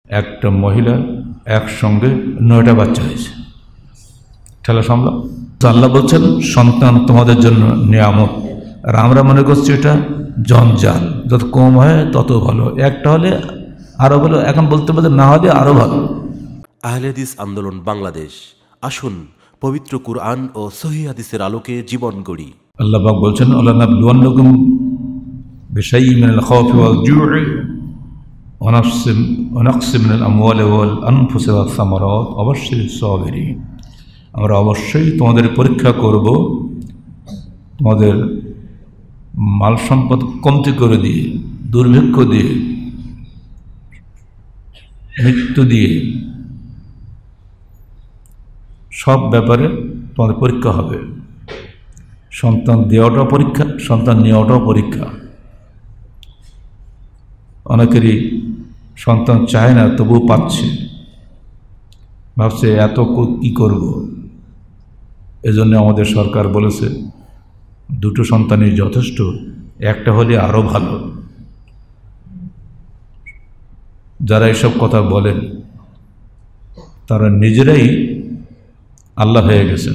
একটা মহিলা একসঙ্গে 9টা বাচ্চা হয়েছে। ঠেলা সামলাম। আল্লাহ বলছেন সন্তান তোমাদের জন্য নিয়ামত, আর আমরা মনে করছি এটা জঞ্জাল, যত কম হয় তত ভালো, একটা হলে আরো ভালো, এখন বলতে বলতে না হলে আরো ভালো। আহলে হাদিস আন্দোলন বাংলাদেশ, আসুন পবিত্র কুরআন ও সহিহ হাদিসের আলোকে জীবন গড়ি। আল্লাহ পাক বলছেন ওয়ালানাবলুওয়ান্নাকুম বিশাইইন মিনাল খাউফি ওয়াল জু'i ওয়া নাকসিম মিনাল আমওয়ালি ওয়াল আনফুসি ওয়াস সামারাত ওয়া বাশশিরিস সাবিরিন। আমরা অবশ্যই তোমাদের পরীক্ষা করব, তোমাদের মাল সম্পদ কমতি করে দিয়ে, দুর্ভিক্ষ দিয়ে, মৃত্যু দিয়ে, সব ব্যাপারে তোমাদের পরীক্ষা হবে। সন্তান দেওয়াটাও পরীক্ষা, সন্তান নেওয়াটাও পরীক্ষা। অনেকেরই সন্তান চায় না, তবুও পাচ্ছে, ভাবছে এত কি করব। এজন্য আমাদের সরকার বলেছে 2টো সন্তানই যথেষ্ট, একটা হলে আরো ভালো। যারা এসব কথা বলেন তারা নিজেরাই আল্লাহ হয়ে গেছেন।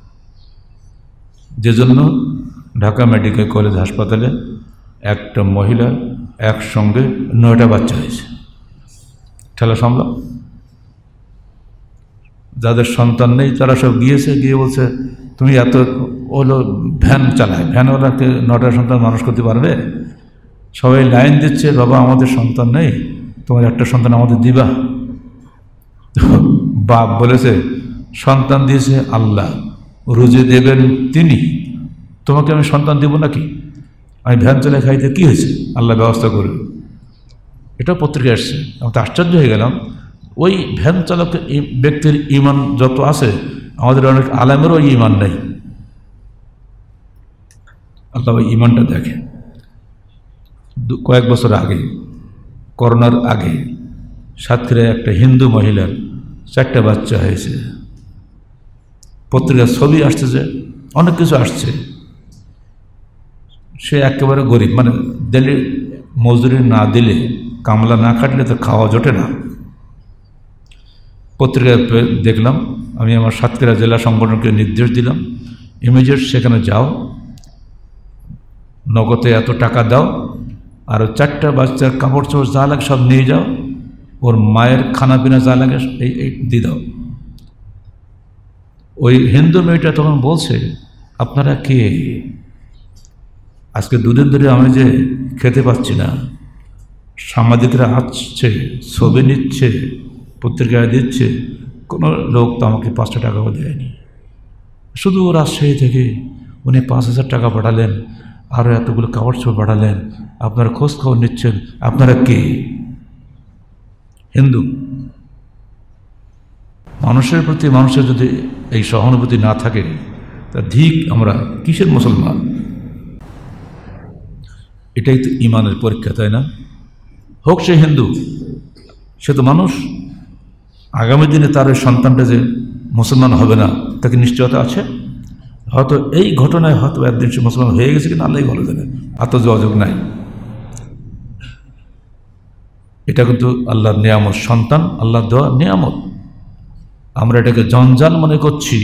যে জন্য ঢাকা মেডিকেল কলেজ হাসপাতালে একটা মহিলা একসঙ্গে 9টা বাচ্চা হয়েছে। ঠেলা সামলাম। যাদের সন্তান নেই তারা সব গিয়েছে, গিয়ে বলছে তুমি এত হলো ভ্যান চালায়, ভ্যানওয়ালাকে 9টা সন্তান মানুষ করতে পারবে? সবাই লাইন দিচ্ছে, বাবা আমাদের সন্তান নেই, তোমার একটা সন্তান আমাদের দিবা। বাপ বলেছে সন্তান দিয়েছে আল্লাহ, রুজি দেবেন তিনি, তোমাকে আমি সন্তান দেব নাকি? আমি ভ্যান চালায় খাইতে কি হয়েছে, আল্লাহ ব্যবস্থা করবে। এটা পত্রিকায় আসছে। আমি তো আশ্চর্য হয়ে গেলাম। ওই ভ্যান চালক ব্যক্তির ইমান যত আছে, আমাদের অনেক আলেমেরও ইমান নেই। আল্লাহ ওই ইমানটা দেখে। কয়েক বছর আগে, করোনার আগে, সাতক্ষীরায় একটা হিন্দু মহিলার 4টা বাচ্চা হয়েছে। পত্রিকার ছবি আসতেছে, অনেক কিছু আসছে। সে একেবারে গরিব, মানে দিলে মজুরি না দিলে, কামলা না খাটলে তো খাওয়া জোটে না। পত্রিকায় দেখলাম, আমি আমার সাতক্ষীরা জেলা সংগঠনকে নির্দেশ দিলাম, ইমিডিয়েট সেখানে যাও, নগদে এত টাকা দাও, আর 4টা বাচ্চার কাপড় চোপড় যা লাগে সব নিয়ে যাও, ওর মায়ের খানা পিনা যা লাগে এই দিয়ে দাও। ওই হিন্দু মেয়েটা তখন বলছে আপনারা কে? আজকে 2 দিন ধরে আমি যে খেতে পাচ্ছি না, সাংবাদিকরা আসছে, ছবি নিচ্ছে, পত্রিকায় দিচ্ছে, কোনো লোক তো আমাকে 500 টাকাও দেয়নি। শুধু রাজশাহী থেকে উনি 5000 টাকা পাঠালেন, আরও এতগুলো কাপড় চোপড় পাঠালেন, আপনারা খোঁজ খবর নিচ্ছেন, আপনারা কে? হিন্দু। মানুষের প্রতি মানুষের যদি এই সহানুভূতি না থাকে, তা ধিক আমরা কিসের মুসলমান? এটাই তো ইমানের পরীক্ষা, তাই না? হোক সে হিন্দু, সে তো মানুষ। আগামী দিনে তার ওই সন্তানটা যে মুসলমান হবে না, তাকে নিশ্চয়তা আছে। হয়তো এই ঘটনায় হয়তো একদিন সে মুসলমান হয়ে গেছে কিনা আল্লাহই ভালো জানে, এত যোগাযোগ নাই। এটা কিন্তু আল্লাহর নিয়ামত, সন্তান আল্লাহর দেওয়া নিয়ামত। আমরা এটাকে জঞ্জাল মনে করছি।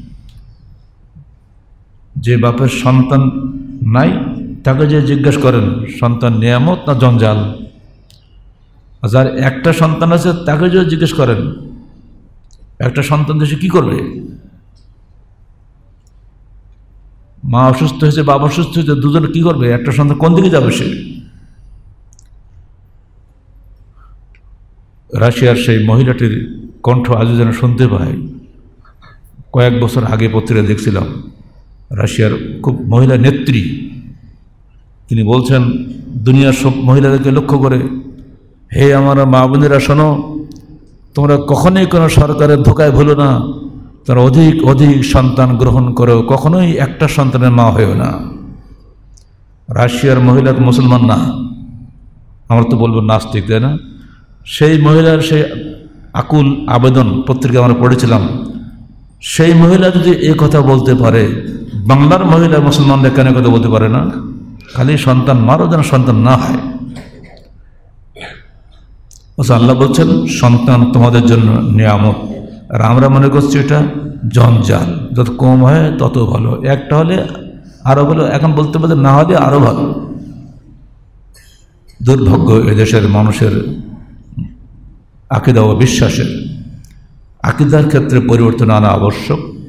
যে বাপের সন্তান নাই তাকে যে জিজ্ঞেস করেন সন্তান নিয়ামত না জঞ্জাল, যার একটা সন্তান আছে তাকে যে জিজ্ঞেস করেন একটা সন্তান দেশে কি করবে? মা অসুস্থ হয়েছে, বাবা অসুস্থ হয়েছে, দুজনে কি করবে? একটা সন্তান কোন দিকে যাবে সে? রাশিয়ার সেই মহিলাটির কণ্ঠ আজও যেন শুনতে পাই। কয়েক বছর আগে পত্রিকা দেখছিলাম, রাশিয়ার খুব মহিলা নেত্রী, তিনি বলছেন দুনিয়ার সব মহিলাদেরকে লক্ষ্য করে, হে আমার মা বোনেরা শোনো, তোমরা কখনোই কোনো সরকারের ধোকায় ভুলো না, তোমরা অধিক অধিক সন্তান গ্রহণ করো, কখনোই একটা সন্তানের মা হয়েও না। রাশিয়ার মহিলা মুসলমান না, আমরা তো বলবো নাস্তিক, তাই না? সেই মহিলার সেই আকুল আবেদন পত্রিকা আমরা পড়েছিলাম। সেই মহিলা যদি এই কথা বলতে পারে, বাংলার মহিলা মুসলমানরা কেন কথা বলতে পারে না? খালি সন্তান মারো, যেন সন্তান না হয়। আল্লাহ বলছেন সন্তান তোমাদের জন্য নিয়ামত, আর আমরা মনে করছি এটা জঞ্জাল, যত কম হয় তত ভালো, একটা হলে আরও ভালো, এখন বলতে বলতে না হলে আরও ভালো। দুর্ভাগ্য এদেশের মানুষের আকীদা ও বিশ্বাসের। আকীদার ক্ষেত্রে পরিবর্তন আনা আবশ্যক।